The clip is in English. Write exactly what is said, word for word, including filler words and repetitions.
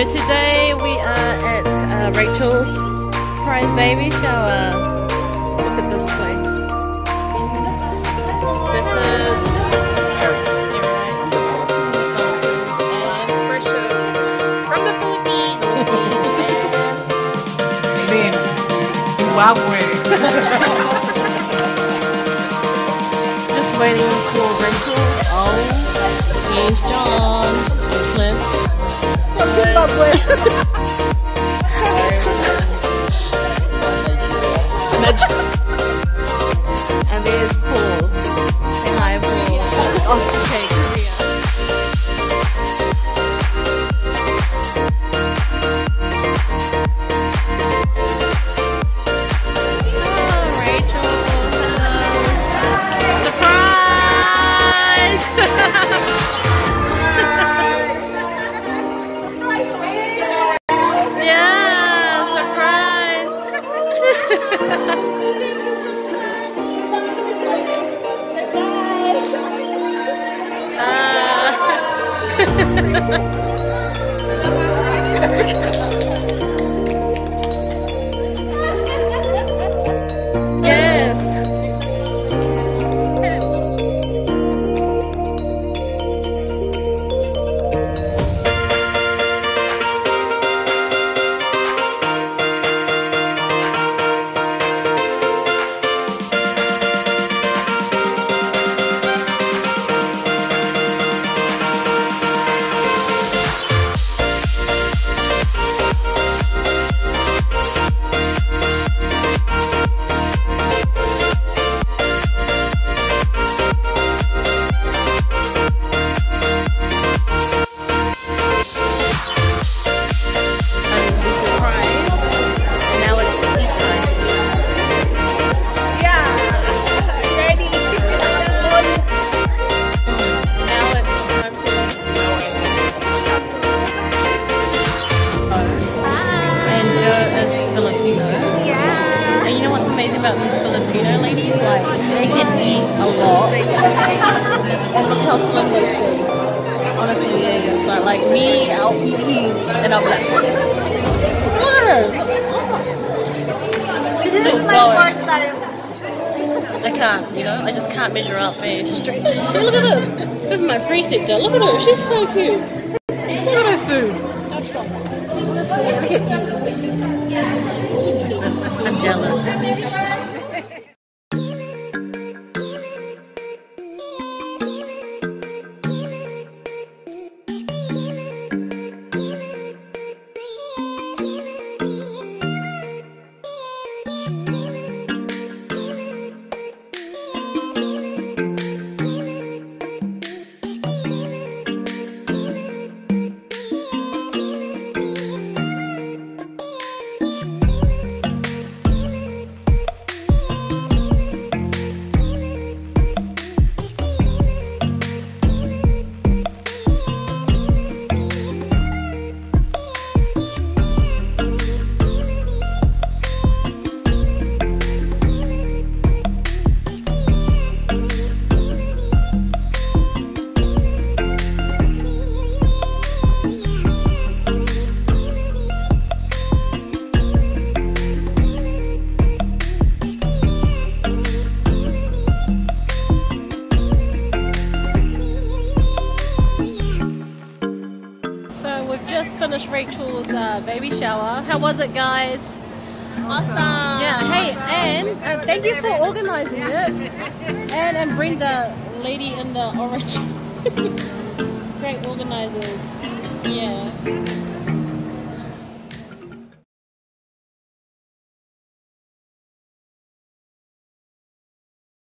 today we are at uh, Rachel's surprise baby shower. Look at this place. This is and Pressure from the Philippines. Zimbabwe. Just waiting for Rachel. Oh, here's John. Clint. From Zimbabwe. And there's Paul. Say hi, Paul. Oh, okay, Korea. Oh, Rachel. Hello. Surprise! Yeah, surprise! Yes. About these Filipino ladies, like they can eat a lot, and look how slim they stay. Honestly, yeah. But like me, I'll eat these, and I'll be like, look at her. She's still going. I can't, you know, I just can't measure up, man. Straight. See, look at this. This is my preceptor. Look at her. She's so cute. Look at her food. I'm jealous. Finished Rachel's uh, baby shower. How was it, guys? Awesome. Yeah. Hey, and uh, thank you for organizing it. And and Brenda, lady in the orange. Great organizers. Yeah.